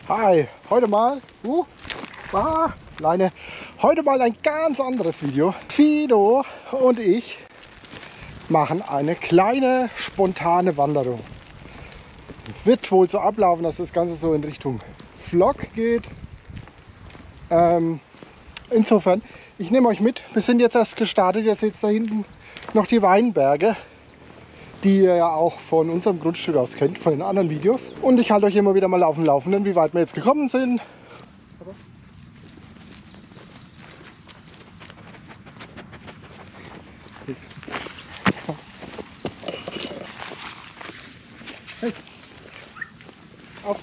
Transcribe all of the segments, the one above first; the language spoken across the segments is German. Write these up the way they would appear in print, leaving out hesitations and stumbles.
Hi, heute mal, Leine, heute mal ein ganz anderes Video. Fido und ich machen eine kleine spontane Wanderung. Wird wohl so ablaufen, dass das Ganze so in Richtung Vlog geht. Insofern, ich nehme euch mit. Wir sind jetzt erst gestartet. Ihr seht da hinten noch die Weinberge, die ihr ja auch von unserem Grundstück aus kennt, von den anderen Videos. Und ich halte euch immer wieder mal auf dem Laufenden, wie weit wir jetzt gekommen sind. Hey. Auf.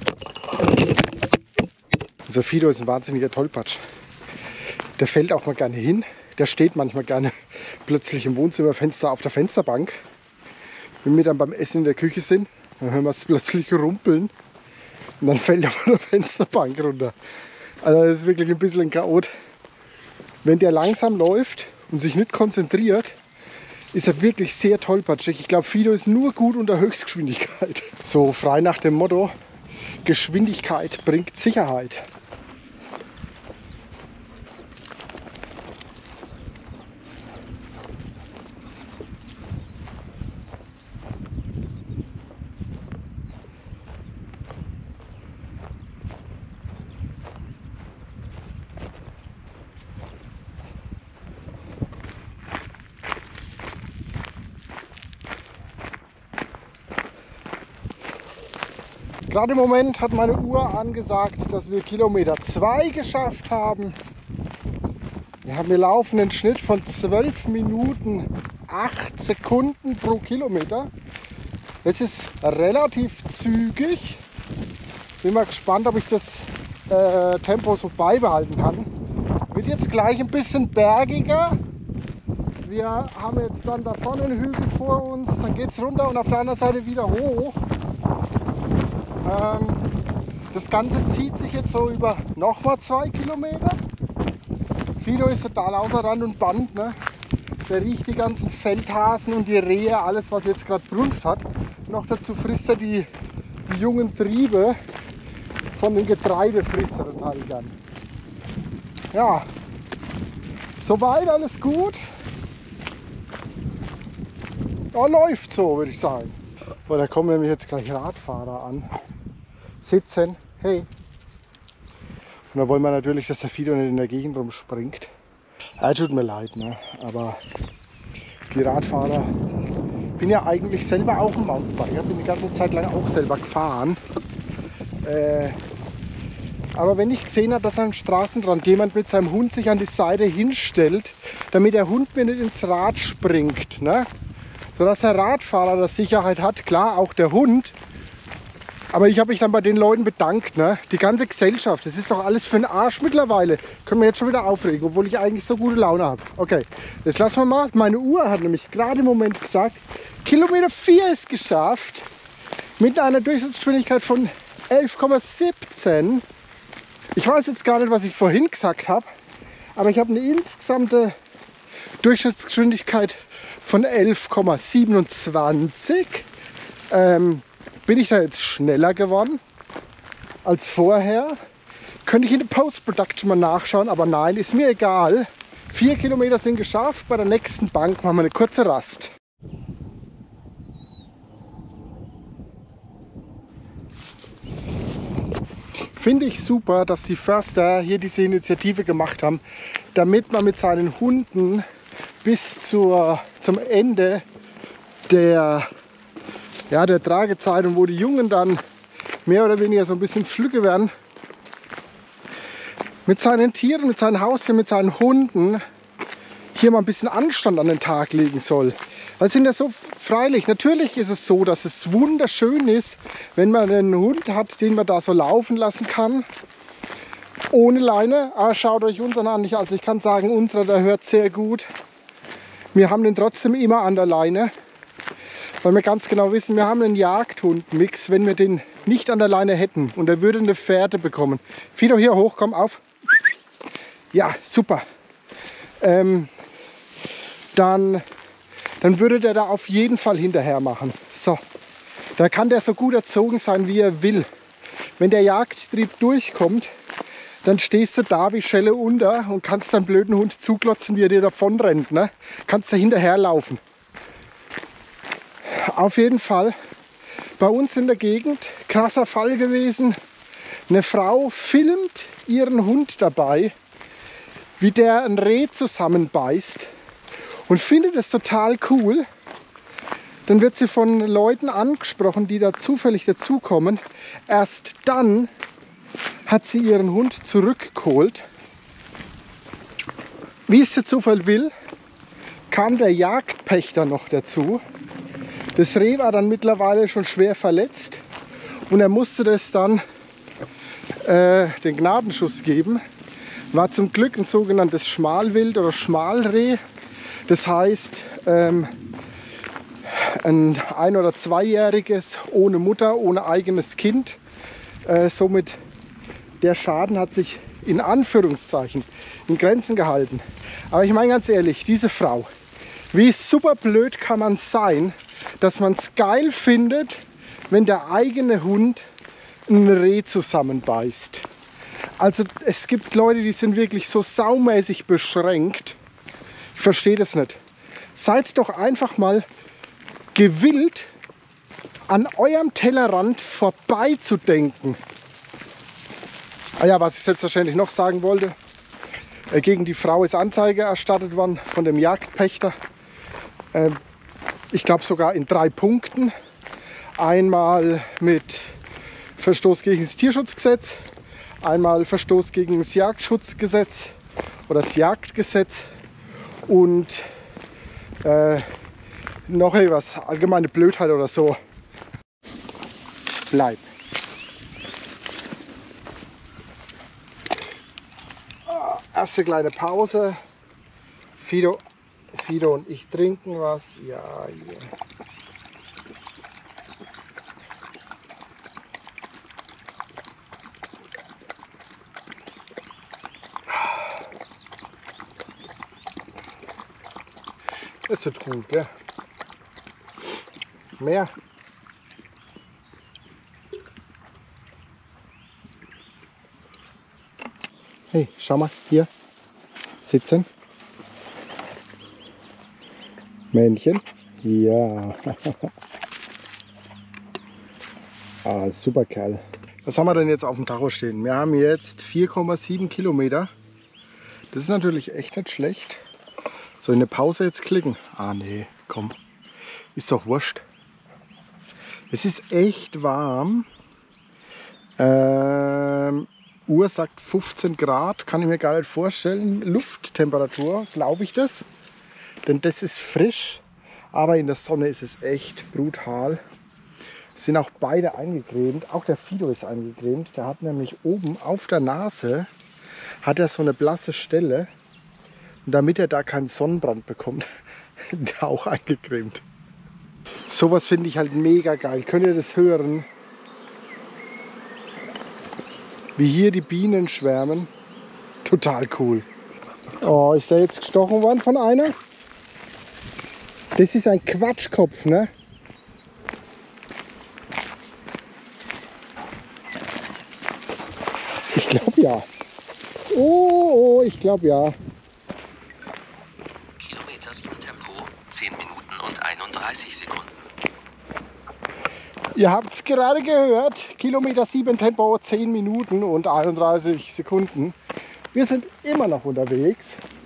Unser Fido ist ein wahnsinniger Tollpatsch. Der fällt auch mal gerne hin. Der steht manchmal gerne plötzlich im Wohnzimmerfenster auf der Fensterbank. Wenn wir dann beim Essen in der Küche sind, dann hören wir es plötzlich rumpeln und dann fällt er von der Fensterbank runter. Also das ist wirklich ein bisschen ein Chaot. Wenn der langsam läuft und sich nicht konzentriert, ist er wirklich sehr tollpatschig. Ich glaube, Fido ist nur gut unter Höchstgeschwindigkeit. So frei nach dem Motto, Geschwindigkeit bringt Sicherheit. Gerade im Moment hat meine Uhr angesagt, dass wir Kilometer 2 geschafft haben. Wir laufen einen Schnitt von 12 Minuten 8 Sekunden pro Kilometer. Das ist relativ zügig. Bin mal gespannt, ob ich das Tempo so beibehalten kann. Wird jetzt gleich ein bisschen bergiger. Wir haben jetzt dann da vorne einen Hügel vor uns, dann geht es runter und auf der anderen Seite wieder hoch. Das Ganze zieht sich jetzt so über nochmal 2 Kilometer. Fido ist total außer Rand und Band. Ne? Der riecht die ganzen Feldhasen und die Rehe, alles was jetzt gerade Brunft hat. Noch dazu frisst er die jungen Triebe von den Getreidefrisser total gern. Ja, soweit alles gut. Ja, läuft so, würde ich sagen. Oh, da kommen nämlich jetzt gleich Radfahrer an. Sitzen, hey. Und da wollen wir natürlich, dass der Fido nicht in der Gegend rumspringt. Tut mir leid, ne? Aber die Radfahrer, ich bin ja eigentlich selber auch ein Mountainbiker, bin die ganze Zeit lang auch selber gefahren. Aber wenn ich gesehen habe, dass an den Straßenrand jemand mit seinem Hund sich an die Seite hinstellt, damit der Hund mir nicht ins Rad springt, ne? Sodass der Radfahrer das Sicherheit hat, klar, auch der Hund. Aber ich habe mich dann bei den Leuten bedankt, ne? Die ganze Gesellschaft, das ist doch alles für den Arsch mittlerweile. Können wir jetzt schon wieder aufregen, obwohl ich eigentlich so gute Laune habe. Okay, jetzt lassen wir mal. Meine Uhr hat nämlich gerade im Moment gesagt, Kilometer 4 ist geschafft. Mit einer Durchschnittsgeschwindigkeit von 11,17. Ich weiß jetzt gar nicht, was ich vorhin gesagt habe. Aber ich habe eine insgesamte Durchschnittsgeschwindigkeit von 11,27. Bin ich da jetzt schneller geworden als vorher? Könnte ich in der Post-Production mal nachschauen, aber nein, ist mir egal. 4 Kilometer sind geschafft, bei der nächsten Bank machen wir eine kurze Rast. Finde ich super, dass die Förster hier diese Initiative gemacht haben, damit man mit seinen Hunden bis zum Ende der Tragezeit und wo die Jungen dann mehr oder weniger so ein bisschen flügge werden, mit seinen Tieren, mit seinen Haustieren, mit seinen Hunden hier mal ein bisschen Anstand an den Tag legen soll. Weil sind ja so freilich, natürlich ist es so, dass es wunderschön ist, wenn man einen Hund hat, den man da so laufen lassen kann, ohne Leine. Aber schaut euch unseren an, also ich kann sagen, unserer, der hört sehr gut. Wir haben den trotzdem immer an der Leine. Weil wir ganz genau wissen, wir haben einen Jagdhund-Mix, wenn wir den nicht an der Leine hätten und er würde eine Fährte bekommen. Fido, hier hoch, komm auf. Ja, super. Dann würde der da auf jeden Fall hinterher machen. So, da kann der so gut erzogen sein, wie er will. wenn der Jagdtrieb durchkommt, dann stehst du da wie Schelle unter und kannst deinen blöden Hund zuklotzen, wie er dir davon rennt. Ne? Kannst da hinterherlaufen. Auf jeden Fall bei uns in der Gegend, krasser Fall gewesen. Eine Frau filmt ihren Hund dabei, wie der ein Reh zusammenbeißt und findet es total cool. Dann wird sie von Leuten angesprochen, die da zufällig dazukommen. Erst dann hat sie ihren Hund zurückgeholt. Wie es der Zufall will, kam der Jagdpächter noch dazu. Das Reh war dann mittlerweile schon schwer verletzt und er musste das dann den Gnadenschuss geben. War zum Glück ein sogenanntes Schmalwild oder Schmalreh. Das heißt ein 1- oder 2-jähriges ohne Mutter, ohne eigenes Kind. Somit der Schaden hat sich in Anführungszeichen in Grenzen gehalten. Aber ich meine ganz ehrlich, diese Frau, wie super blöd kann man sein, dass man es geil findet, wenn der eigene Hund ein Reh zusammenbeißt. Also es gibt Leute, die sind wirklich so saumäßig beschränkt. Ich verstehe das nicht. Seid doch einfach mal gewillt, an eurem Tellerrand vorbeizudenken. Ah ja, was ich selbstverständlich noch sagen wollte, gegen die Frau ist Anzeige erstattet worden von dem Jagdpächter. Ich glaube sogar in 3 Punkten. Einmal mit Verstoß gegen das Tierschutzgesetz, einmal Verstoß gegen das Jagdschutzgesetz oder das Jagdgesetz und noch etwas, allgemeine Blödheit oder so. Bleib. Erste kleine Pause. Fido und ich trinken was. Ja, hier. Das wird gut, gell? Mehr. Hey, schau mal, hier sitzen. Männchen. Ja. Super Kerl. Was haben wir denn jetzt auf dem Tacho stehen? Wir haben jetzt 4,7 Kilometer. Das ist natürlich echt nicht schlecht. Soll ich eine Pause jetzt klicken? Ah nee, komm. Ist doch wurscht. Es ist echt warm. Uhr sagt 15 Grad, kann ich mir gar nicht vorstellen. Lufttemperatur, glaube ich das. Denn das ist frisch, aber in der Sonne ist es echt brutal. Es sind auch beide eingecremt, auch der Fido ist eingecremt. Der hat nämlich oben auf der Nase hat er so eine blasse Stelle. Und damit er da keinen Sonnenbrand bekommt, der auch eingecremt. Sowas finde ich halt mega geil. Könnt ihr das hören? Wie hier die Bienen schwärmen. Total cool. Oh, ist der jetzt gestochen worden von einer? Das ist ein Quatschkopf, ne? Ich glaube ja. Oh, ich glaube ja. Kilometer 7 Tempo, 10 Minuten und 31 Sekunden. Ihr habt es gerade gehört, Kilometer 7 Tempo, 10 Minuten und 31 Sekunden. Wir sind immer noch unterwegs.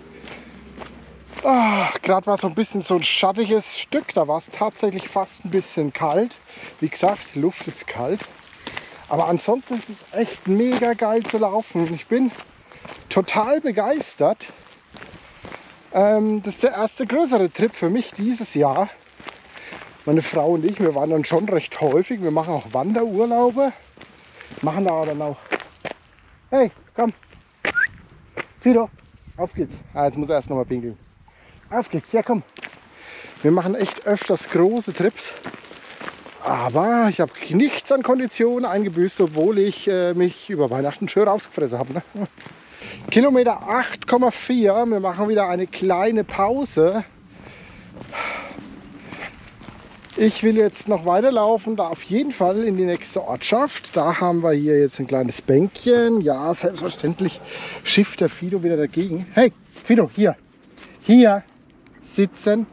Gerade war so ein bisschen so ein schattiges Stück, da war es tatsächlich fast ein bisschen kalt. Wie gesagt, die Luft ist kalt. Aber ansonsten ist es echt mega geil zu laufen. Ich bin total begeistert. Das ist der erste größere Trip für mich dieses Jahr. Meine Frau und ich, wir waren dann schon recht häufig. Wir machen auch Wanderurlaube. Machen da dann auch... Hey, komm. Fido, auf geht's. Jetzt muss er erst noch mal pinkeln. Auf geht's, ja komm. Wir machen echt öfters große Trips. Aber ich habe nichts an Konditionen eingebüßt, obwohl ich mich über Weihnachten schön rausgefressen habe. Ne? Kilometer 8,4. Wir machen wieder eine kleine Pause. Ich will jetzt noch weiterlaufen, da auf jeden Fall in die nächste Ortschaft. Da haben wir hier jetzt ein kleines Bänkchen. Ja, selbstverständlich schifft der Fido wieder dagegen. Hey, Fido, hier. Hier. Sitzen.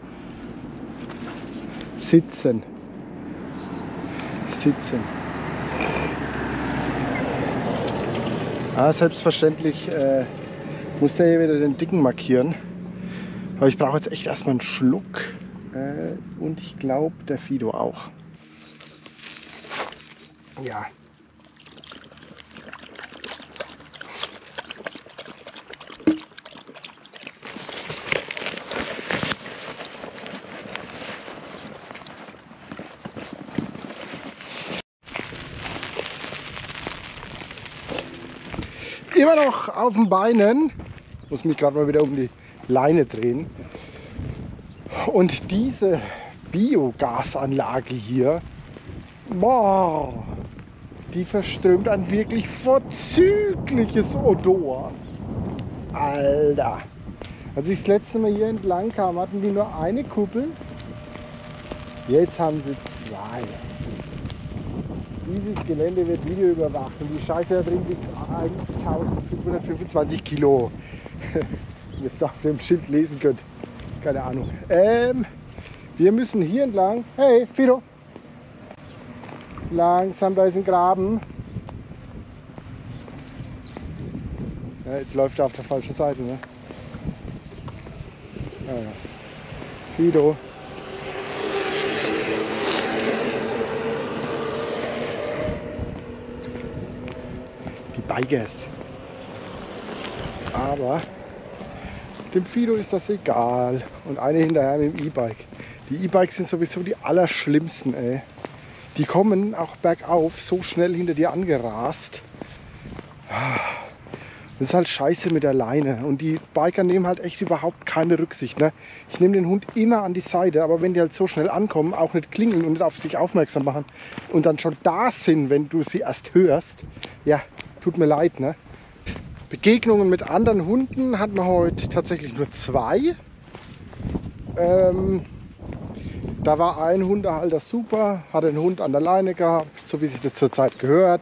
Sitzen. Sitzen. Ah, selbstverständlich muss der hier wieder den Dicken markieren. Aber ich brauche jetzt echt erstmal einen Schluck. Und ich glaube, der Fido auch. Ja. Immer noch auf den Beinen. Ich muss mich gerade mal wieder um die Leine drehen. Und diese Biogasanlage hier, boah, die verströmt ein wirklich vorzügliches Odor. Alter. Als ich das letzte Mal hier entlang kam, hatten die nur eine Kuppel. Jetzt haben sie zwei. Dieses Gelände wird wieder überwacht und die Scheiße da drin wiegt 1525 Kilo. Wie ihr es auf dem Schild lesen könnt. Keine Ahnung. Wir müssen hier entlang. Hey, Fido! Langsam, da ist ein Graben. Ja, jetzt läuft er auf der falschen Seite, ne? Ja, ja. Fido. Die Bikers. Aber dem Fido ist das egal. Und eine hinterher mit dem E-Bike. Die E-Bikes sind sowieso die allerschlimmsten, ey. Die kommen auch bergauf so schnell hinter dir angerast. Das ist halt scheiße mit der Leine. Und die Biker nehmen halt echt überhaupt keine Rücksicht, ne? Ich nehme den Hund immer an die Seite, aber wenn die halt so schnell ankommen, auch nicht klingeln und nicht auf sich aufmerksam machen und dann schon da sind, wenn du sie erst hörst, ja, tut mir leid, ne? Begegnungen mit anderen Hunden hatten wir heute tatsächlich nur 2. Da war ein Hundehalter super, hat den Hund an der Leine gehabt, so wie sich das zurzeit gehört.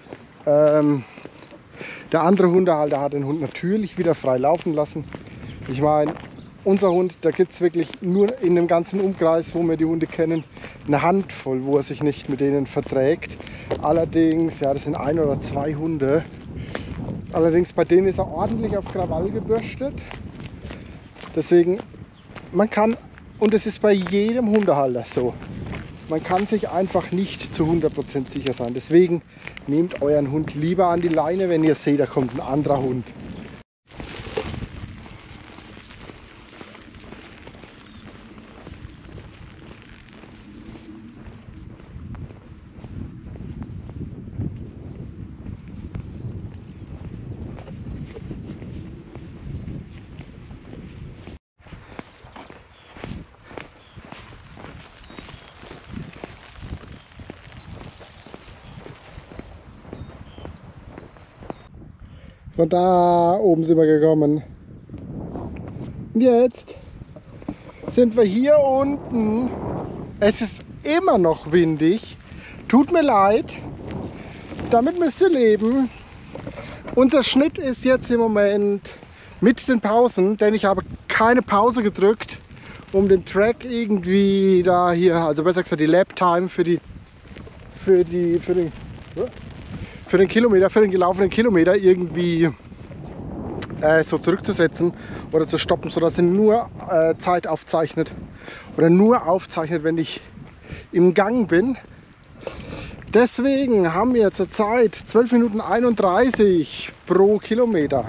Der andere Hundehalter hat den Hund natürlich wieder frei laufen lassen. Ich meine, unser Hund, da gibt es wirklich nur in dem ganzen Umkreis, wo wir die Hunde kennen, eine Handvoll, wo er sich nicht mit denen verträgt. Allerdings, ja, das sind 1 oder 2 Hunde. Allerdings bei denen ist er ordentlich auf Krawall gebürstet. Deswegen, man kann, und es ist bei jedem Hundehalter so, man kann sich einfach nicht zu 100% sicher sein. Deswegen nehmt euren Hund lieber an die Leine, wenn ihr seht, da kommt ein anderer Hund. Von da oben sind wir gekommen. Und jetzt sind wir hier unten. Es ist immer noch windig. Tut mir leid. Damit müsst ihr leben. Unser Schnitt ist jetzt im Moment mit den Pausen, denn ich habe keine Pause gedrückt, um den Track irgendwie da hier, also besser gesagt die Lap Time für den Kilometer, für den gelaufenen Kilometer irgendwie so zurückzusetzen oder zu stoppen, sodass er nur Zeit aufzeichnet oder nur aufzeichnet, wenn ich im Gang bin. Deswegen haben wir zurzeit 12 Minuten 31 pro Kilometer.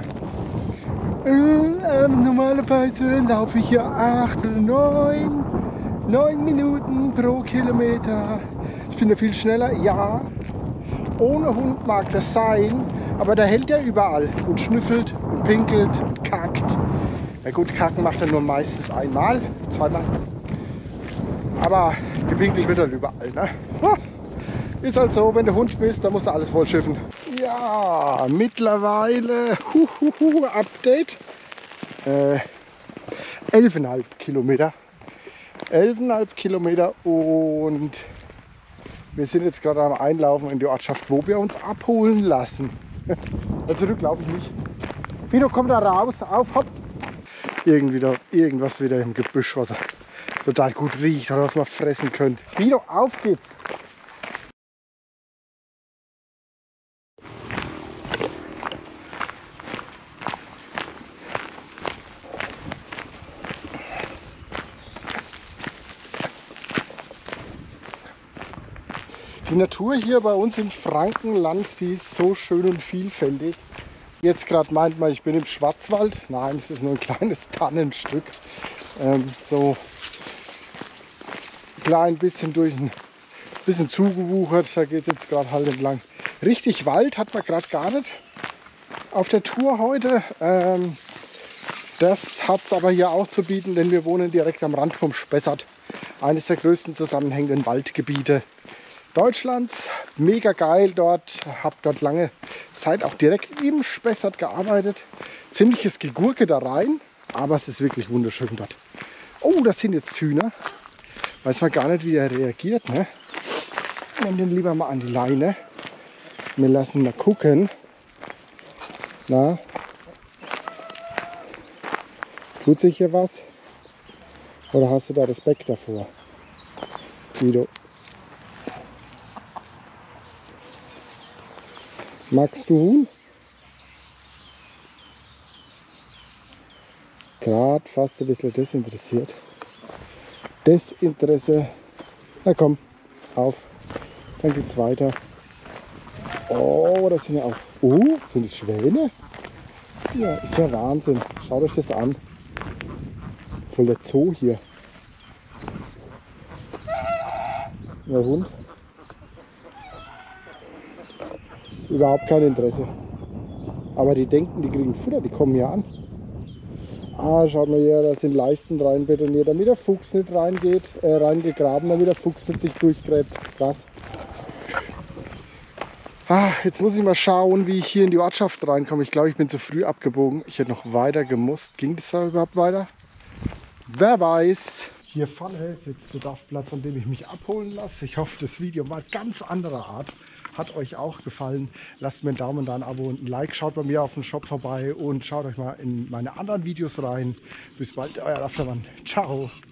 Normalerweise laufe ich hier 8 oder 9 Minuten pro Kilometer. Ich bin ja viel schneller, ja. Ohne Hund mag das sein, aber der hält ja überall und schnüffelt und pinkelt und kackt. Ja gut, kacken macht er nur meistens einmal, zweimal. Aber gepinkelt wird er überall, ne? Ist halt so, wenn du Hund bist, dann musst du alles voll schiffen. Ja, mittlerweile Update. 11,5 Kilometer. 11,5 Kilometer und wir sind jetzt gerade am Einlaufen in die Ortschaft, wo wir uns abholen lassen. Also zurück laufe ich nicht. Vito, komm da raus, auf, hopp. Irgendwas wieder im Gebüsch, was total gut riecht oder was man fressen könnte. Vito, auf geht's. Die Natur hier bei uns im Frankenland, die ist so schön und vielfältig. Jetzt gerade meint man, ich bin im Schwarzwald. Nein, es ist nur ein kleines Tannenstück. So klein bisschen bisschen zugewuchert. Da geht es jetzt gerade halt entlang. Richtig Wald hat man gerade gar nicht auf der Tour heute. Das hat es aber hier auch zu bieten, denn wir wohnen direkt am Rand vom Spessart. Eines der größten zusammenhängenden Waldgebiete Deutschlands. Mega geil dort. Habe dort lange Zeit auch direkt im Spessart gearbeitet. Ziemliches Gegurke da rein, aber es ist wirklich wunderschön dort. Oh, das sind jetzt Hühner. Weiß man gar nicht, wie er reagiert. Ne? Nehmen den lieber mal an die Leine. Wir lassen mal gucken. Na, tut sich hier was? Oder hast du da Respekt davor, Guido? Magst du Huhn? Gerade fast ein bisschen desinteressiert. Desinteresse. Na komm, auf. Dann geht's weiter. Oh, das sind ja auch. Oh, sind das Schwäne? Ja, ist ja Wahnsinn. Schaut euch das an. Voll der Zoo hier. Der Hund. Überhaupt kein Interesse. Aber die denken, die kriegen Futter, die kommen hier an. Ah, schaut mal hier, da sind Leisten rein betoniert, damit der Fuchs nicht reingeht, reingegraben, damit der Fuchs nicht sich durchgräbt. Krass. Ah, jetzt muss ich mal schauen, wie ich hier in die Ortschaft reinkomme. Ich glaube, ich bin zu früh abgebogen. Ich hätte noch weiter gemusst. Ging das da überhaupt weiter? Wer weiß. Hier vorne ist jetzt der Dorfplatz, an dem ich mich abholen lasse. Ich hoffe, das Video war ganz anderer Art. Hat euch auch gefallen. Lasst mir einen Daumen da, ein Abo und ein Like. Schaut bei mir auf dem Shop vorbei und schaut euch mal in meine anderen Videos rein. Bis bald, euer Raffermann. Ciao.